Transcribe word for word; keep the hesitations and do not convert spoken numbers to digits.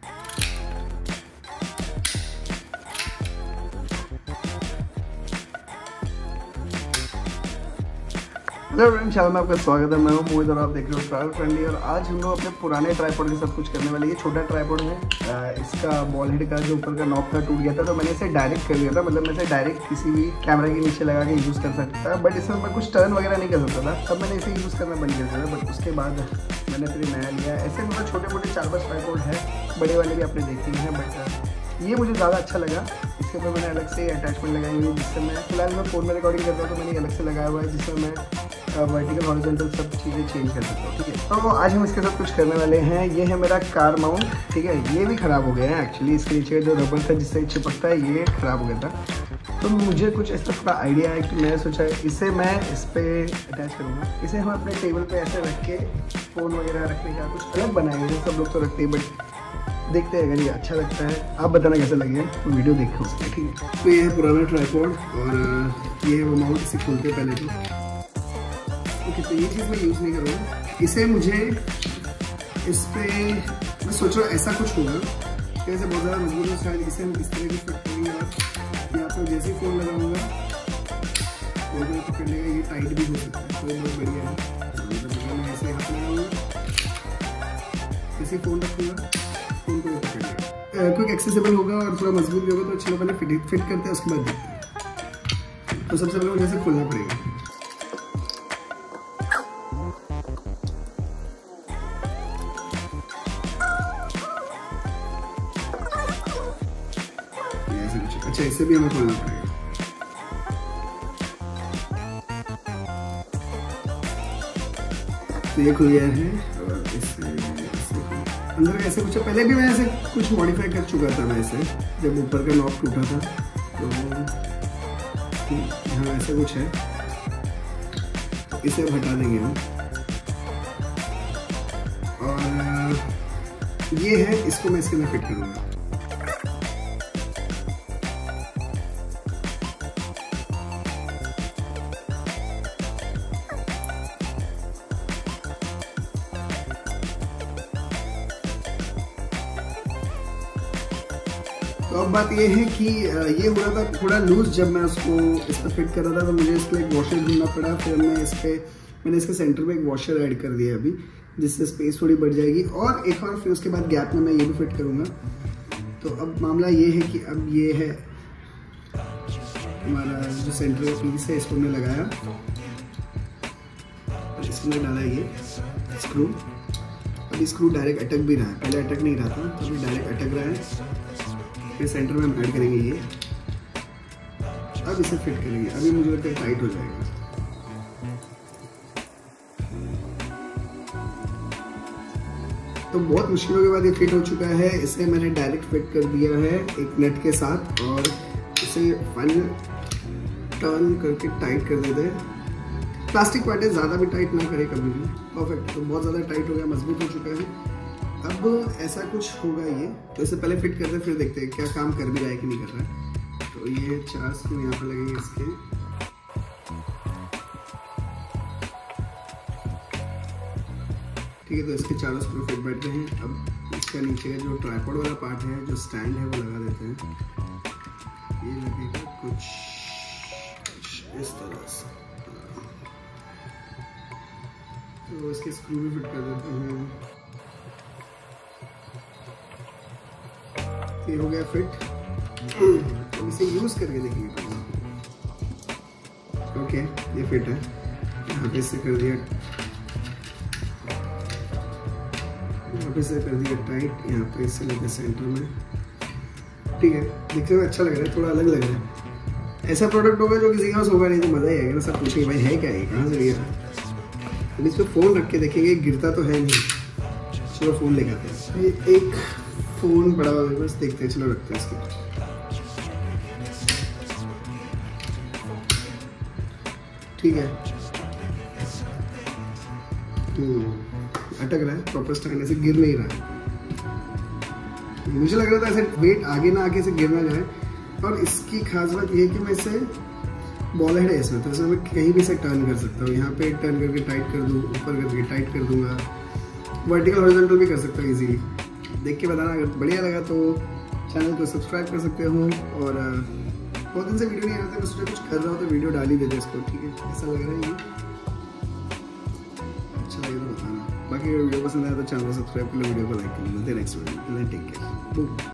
Hello friends, channel में आपका स्वागत है। मैं हूं मोहित और आप देख रहे हो ट्रैवल फ्रेंडली। और आज हम लोग अपने पुराने ट्राइपॉड के साथ कुछ करने वाले। ये छोटा ट्राइपॉड है, इसका बॉल हेड का जो ऊपर का नॉब था टूट गया था, तो मैंने इसे डायरेक्ट कर दिया था। मतलब मैं इसे डायरेक्ट किसी भी कैमरा के नीचे लगा के यूज़ कर सकता था, बट इसमें मैं कुछ टर्न वगैरह नहीं कर सकता था। तब मैंने इसे यूज़ करना बंद कर दिया था। बट उसके बाद मैंने फिर नया लिया। ऐसे मतलब छोटे मोटे चार पाँच ट्राइपॉड है, बड़े वाले भी आपने देखे हैं, बट ये मुझे ज़्यादा अच्छा लगा। इसके ऊपर मैंने अलग से अटैचमेंट लगाई हुई है, जिससे मैं फिलहाल मैं फ़ोन में रिकॉर्डिंग करता हूँ, तो मैंने अलग से लगाया हुआ है, जिसमें मैं वर्टिकल हॉरिजॉन्टल सब चीज़ें चेंज कर सकता हूँ। ठीक है, तो आज हम इसके साथ कुछ करने वाले हैं। ये है मेरा कार माउंट। ठीक है, ये भी ख़राब हो गया है एक्चुअली। इसके नीचे का जो रबर था जिससे चिपकता है, ये ख़राब हो गया था। तो मुझे कुछ ऐसा थोड़ा आइडिया है कि मैं सोचा इसे मैं इस पर अटैच करूँगा। इसे हम अपने टेबल पे ऐसे रख के फ़ोन वगैरह रखने का कुछ अलग बनाएंगे। सब लोग तो रखते हैं, बट देखते हैं अगर ये अच्छा लगता है। आप बताना कैसा लगे, तो वीडियो देखो उसके। ठीक है, तो ये है पुराना ट्राइपॉड और ये है वो माउंट। इसे खोलते हैं पहले तो। ओके, तो ये चीज़ मैं यूज़ नहीं करूँगा। इसे मुझे इस पर मैं सोच रहा हूँ ऐसा कुछ होगा कि ऐसे बहुत ज़्यादा मजबूत है शायद। इसे हम इस तरह की फिट करेंगे और यहाँ पर जैसे ही फ़ोन लगाऊंगा फ़ोन को पकड़ लेगा। ये टाइट भी हो सकता है, तो ये बहुत बढ़िया है। मतलब मैं ऐसे हाथ लगाऊंगा, जैसे फ़ोन रखूँगा, फ़ोन को पकड़ लेगा। क्विक एक्सेसिबल होगा और थोड़ा मजबूत भी होगा। तो चलो पहले फिट फिट करते हैं, उसके बाद देखते हैं। तो सबसे पहले मुझे जैसे खोलना पड़ेगा। अच्छा, इसे भी हमें खोलना पड़ेगा। तो ये खुल गया है और इससे अंदर ऐसे कुछ पहले भी मैं ऐसे कुछ मॉडिफाई कर चुका था। मैं ऐसे जब ऊपर का नॉब टूटा था, तो यहाँ ऐसा कुछ है। इसे हटा देंगे हम। और ये है, इसको मैं इसके अंदर फिट करूँगा। तो अब बात ये है कि ये हो रहा था थोड़ा लूज। जब मैं उसको इस पर फिट कर रहा था, तो मुझे इसके लिए एक वॉशर ढूंढना पड़ा। फिर मैं इस पर मैंने इसके सेंटर में एक वॉशर ऐड कर दिया अभी, जिससे स्पेस थोड़ी बढ़ जाएगी। और एक और फिर उसके बाद गैप में मैं ये भी फिट करूँगा। तो अब मामला ये है कि अब ये है हमारा जो सेंटर का पीस है, इसको हमने लगाया, इसमें डाला ये स्क्रू। अभी स्क्रू डायरेक्ट अटक भी रहा है, पहले अटक नहीं रहा था, तो अभी डायरेक्ट अटक रहा है। फिर सेंटर में हम ऐड करेंगे ये। अब इसे फिट करेंगे। अभी मुझे लगता है टाइट हो जाएगा। तो बहुत मुश्किलों के बाद ये फिट हो चुका है। इसे मैंने डायरेक्ट फिट कर दिया है एक नट के साथ, और इसे फाइनल टर्न करके टाइट कर देते हैं। प्लास्टिक पार्ट है, ज़्यादा भी टाइट ना करे कभी भी। परफेक्ट, तो बहुत ज़्यादा टाइट हो गया, मजबूत हो चुका है। अब ऐसा कुछ होगा ये, तो इसे पहले फिट करते हैं, फिर देखते हैं क्या काम कर भी रहा है कि नहीं कर रहा है। तो ये चार स्क्रू यहाँ पर लगेंगे इसके। ठीक है, तो इसके चारों स्क्रू फिट बैठते हैं। अब इसका नीचे का जो ट्राइपॉड वाला पार्ट है, जो स्टैंड है, वो लगा देते हैं। ये लगेगा कुछ इस तरह से। तो इसके स्क्रू भी फिट कर देते हैं। ये हो गया फिट। तो इसे यूज करके देखिए। ओके, ये फिट है। यहाँ पे इसे कर दिया, यहाँ पे इसे कर दिया टाइट। यहाँ पे इसे लेते सेंटर में। ठीक है, दिखने में अच्छा लग रहा है, थोड़ा अलग लग रहा है। ऐसा प्रोडक्ट होगा जो किसी के पास होगा नहीं, तो मजा ही आएगा ना। सब पूछेंगे भाई है क्या, है कहाँ से लिया। अब इस पर फोन रख के देखेंगे, गिरता तो है नहीं। चलो फोन लेकर आते हैं। ये एक फोन बड़ा हुआ है, बस देखते हैं। चलो रखते हैं इसके। ठीक है, हम्म अटक रहा है प्रॉपर स्टैंड, ऐसे गिर नहीं रहा है। मुझे लग रहा था ऐसे वेट आगे ना आगे से गिर ना जाए। और इसकी खास बात ये है कि मैं इसे बॉल हेड है इसमें, तो इसमें मैं कहीं भी से टर्न कर सकता हूँ। यहाँ पे टर्न करके टाइट कर दूँ, ऊपर करके टाइट कर दूंगा, वर्टिकल हॉरिजॉन्टल भी कर सकता हूँ इजीली। देख के बताना, अगर बढ़िया लगा तो चैनल को सब्सक्राइब कर सकते हो। और बहुत दिन से वीडियो नहीं आते, मैं सोचा कुछ कर रहा हूँ तो वीडियो डाल ही देते इसको, ठीक है? ऐसा लग रहा है ये अच्छा लगे तो बताना। बाकी अगर वीडियो पसंद आया तो चैनल को सब्सक्राइब कर लो, वीडियो को लाइक कर लो। मिलते हैं नेक्स्ट वीडियो में, टेक केयर।